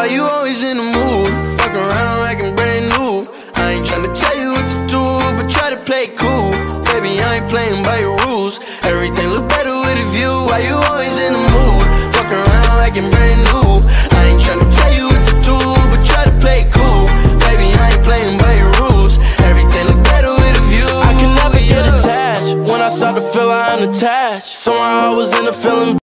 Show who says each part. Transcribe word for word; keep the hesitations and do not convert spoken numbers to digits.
Speaker 1: Why you always in the mood? Fuck around like I'm brand new. I ain't tryna tell you what to do, but try to play it cool. Baby, I ain't playing by your rules. Everything look better with a view. Why you always in the mood? Fuck around like I'm brand new. I ain't tryna tell you what to do, but try to play it cool. Baby, I ain't playing by your rules. Everything look better with a view.
Speaker 2: I can never get attached. When I start to feel I unattached, somehow I was in a feeling.